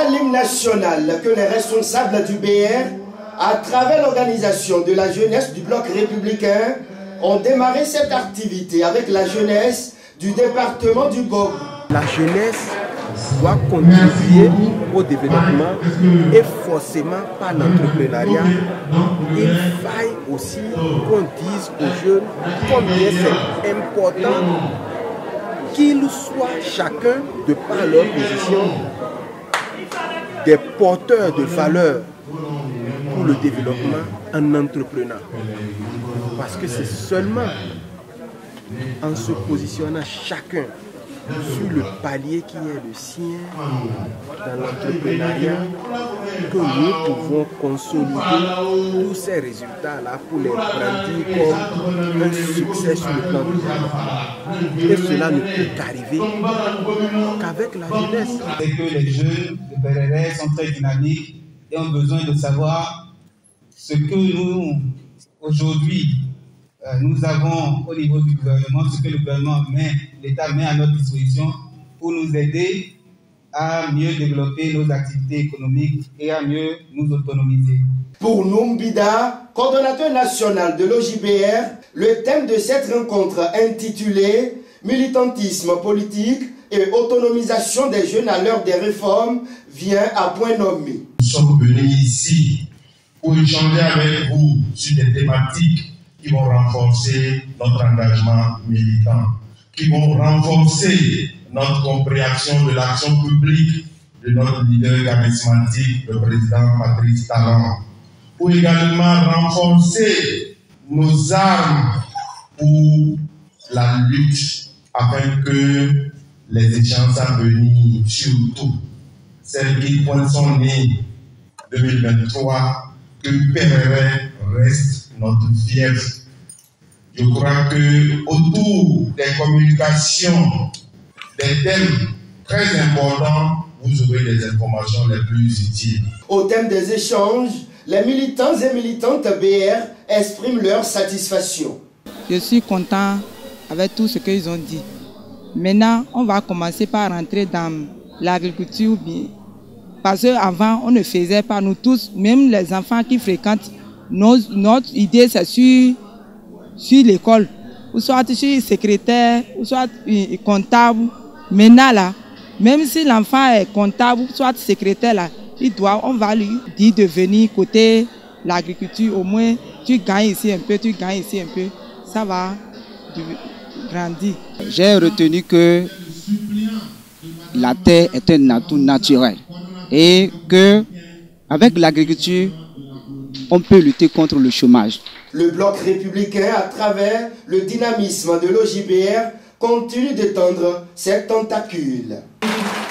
Après l'hymne national que les responsables du BR, à travers l'organisation de la jeunesse du bloc républicain, ont démarré cette activité avec la jeunesse du département du Bogo. La jeunesse doit contribuer au développement et forcément par l'entrepreneuriat. Il faille aussi qu'on dise aux jeunes combien c'est important qu'ils soient chacun, de par leur position, des porteurs de valeurs pour le développement en entreprenant. Parce que c'est seulement en se positionnant chacun sur le palier qui est le sien dans l'entrepreneuriat que nous pouvons consolider tous ces résultats-là pour les brandir comme un succès sur le plan du développement. Et cela ne peut qu'arriver qu'avec la jeunesse. C'est que les jeunes de PRRS sont très dynamiques et ont besoin de savoir ce que nous, aujourd'hui, nous avons au niveau du gouvernement, ce que le gouvernement l'État met à notre disposition pour nous aider à mieux développer nos activités économiques et à mieux nous autonomiser. Pour Numbida, coordonnateur national de l'OJBR, le thème de cette rencontre intitulée « Militantisme politique et autonomisation des jeunes à l'heure des réformes » vient à point nommé. Nous sommes venus ici pour échanger avec vous sur des thématiques qui vont renforcer notre engagement militant, qui vont renforcer notre compréhension de l'action publique de notre leader charismatique, le président Patrice Talon, pour également renforcer nos armes pour la lutte afin que les échéances à venir, surtout celles qui pointent son nez 2023, que PRRS reste notre fief. Je crois que autour des communications, des thèmes très importants, vous aurez les informations les plus utiles. Au thème des échanges, les militants et militantes BR expriment leur satisfaction. Je suis content avec tout ce qu'ils ont dit. Maintenant, on va commencer par rentrer dans l'agriculture. Parce qu'avant, on ne faisait pas, nous tous, même les enfants qui fréquentent, notre idée c'est sur l'école, ou soit sur secrétaire, ou soit comptable. Maintenant là, même si l'enfant est comptable, soit secrétaire là, on va lui dire de venir côté l'agriculture, au moins tu gagnes ici un peu, tu gagnes ici un peu, ça va grandir. J'ai retenu que la terre est un atout naturel et que avec l'agriculture, on peut lutter contre le chômage. Le bloc républicain, à travers le dynamisme de l'OJBR, continue d'étendre ses tentacules.